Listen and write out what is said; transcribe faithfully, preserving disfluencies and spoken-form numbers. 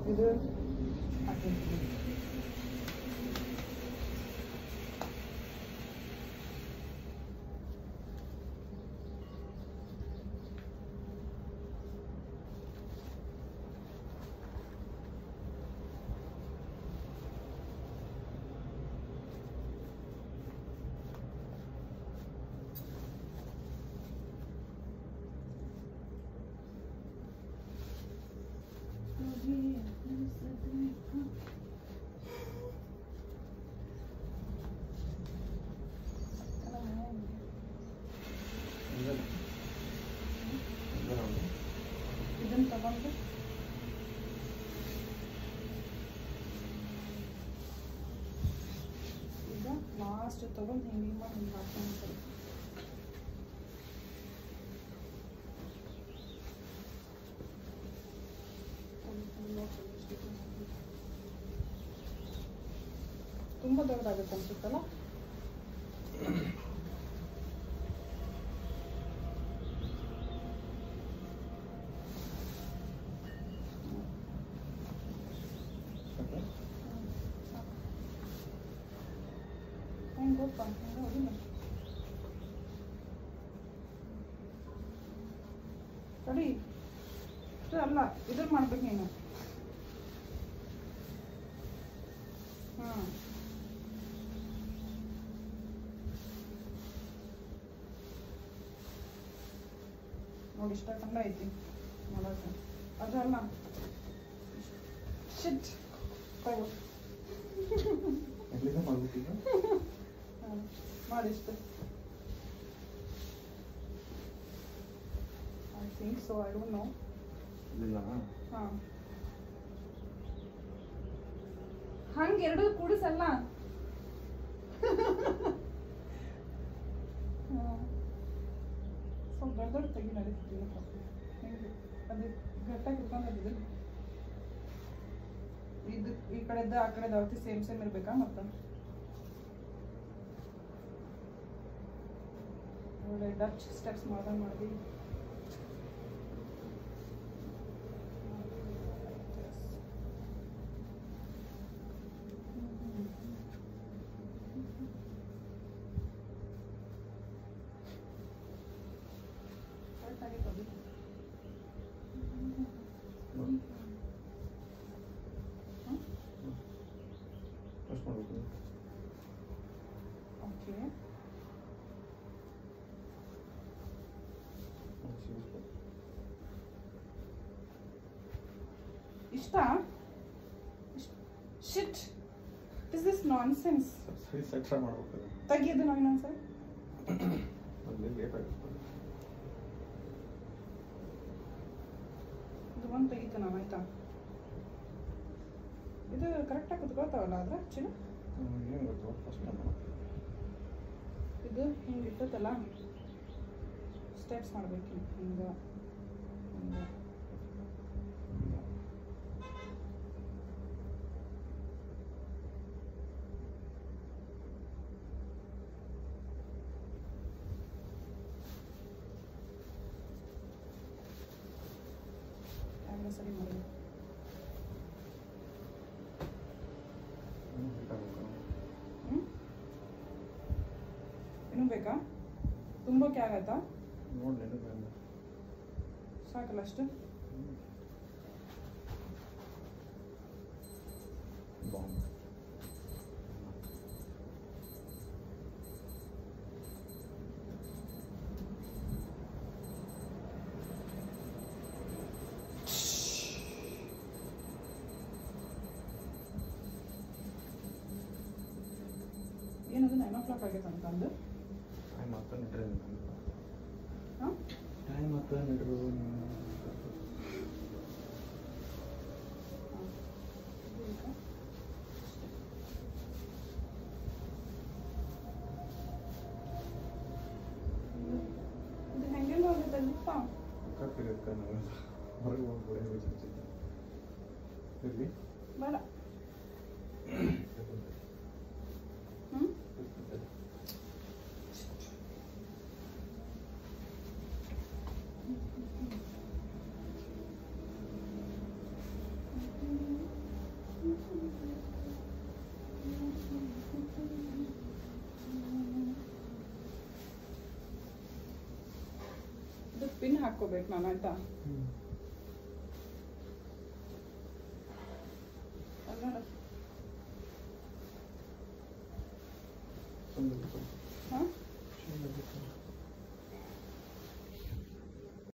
ಇದು ಹಾಕಿರ್ತೀನಿ. ಇದನ್ನು ತಗೊಂಡು ಈಗ ಲಾಸ್ಟ್ ತಗೊಂಡು ಹಿಂಗೆ ಮಾಡಿ ಹಿಂಗೆ ಹಾಕ್ಕೊಂಡ್ಬಿಡ್ತಾರೆ. ತುಂಬ ದೊಡ್ಡದಾಗುತ್ತೆ ಅನ್ಸುತ್ತಲ್ಲ. ಹೆಂಗೆ ಗೊತ್ತ ಹೆಂಗೆ ಹೊಡಿಲ್ಲ ಸರಿ ಅಲ್ಲ ಇದ್ರ ಮಾಡ್ಬೇಕು ನೀನು. ಹಾಂ ನೋಡಿ ಇಷ್ಟ ಕಂಡ ಐತಿ ಮಾಡೋಕೆ. ಅದಲ್ಲ ಶಿಟ್ ತಗೋ ಮಾಡಿಷ್ಟು. I think so, I don't know. ಹಾಂ ಹಂಗೆ ಎರಡು ಕೂಡಿಸಲ್ಲ. ಹಾಂ ಸ್ವಲ್ಪ ದೊಡ್ಡ ದೊಡ್ಡ ತೆಗಿ ನಡೀತಿಲ್ಲ. ಹೆಂಗೆ ಅದು ಗಟ್ಟಾಗಿ ಇಟ್ಕೊಂಡಿದ್ದಿಲ್ಲ. ಇದು ಈ ಕಡೆದ ಆ ಕಡೆದ ಅವತ್ತಿ ಸೇಮ್ ಸೇಮ್ ಇರಬೇಕಾ? ಮತ್ತು ಒಳ್ಳೆ ಡಚ್ ಸ್ಟೆಪ್ಸ್ ಮಾಡ್ದಂಗೆ ಮಾಡಿ ಕರೆಕ್ಟಾಗಿ ತೊಗೊಂಡು ಓಕೆ. ಇಷ್ಟ shit is this nonsense. ತೆಗಿಯೋದು ನಾವು ಇನ್ನೊಂದ್ಸರಿ ಇದು ಒಂದು ತೆಗಿತು ನಾವು. ಆಯ್ತಾ ಇದು ಕರೆಕ್ಟಾಗಿ ಕುತ್ಕೊಳ್ತಾವಲ್ಲ ಅದ್ರ ಚಿನ್ನ. ಇದು ಹಿಂಗೆ ಇರ್ತೈತಲ್ಲ ಸ್ಟೆಪ್ಸ್ ಮಾಡ್ಬೇಕು ಹಿಂಗೆ ಹಿಂಗೆ ಎಲ್ಲ ಸರಿ ಮಾಡಬೇಕು. ಹ್ಞೂ ಇನ್ನೂ ಬೇಕಾ? ತುಂಬಕ್ಕೆ ಆಗತ್ತಾ? ಸಾಕಲ್ಲ ಅಷ್ಟು? ಏನದು ನೈನ್ ಓ ಕ್ಲಾಕ್ ಆಗೈತೆ ಅಂತ ಅಂದು ಟೈಮ್ ಹತ್ತು ನಿಟ್ರೆ ಹಾಂ ಟೈಮ್ ಹತ್ತು ನಿಟ್ರು ಇದು ಹೆಂಗೆಲ್ಲ ಆಗುತ್ತೆ ಗೊತ್ತ? ಕಪ್ಪಿರುತ್ತೆ ನಾವು ಹೊರಗೆ ಹೋಗ್ಬಿಡೇ ಇರಲಿ ಬೇಡ. ಹ್ಞೂ ಪಿನ್ ಹಾಕ್ಕೋಬೇಕು ನಾನು ಆಯ್ತಾ. ಹ್ಞೂ ಅಲ್ಲ ಸುಮ್ಮನೆ ಹಾಂ ಸುಮ್ಮನೆ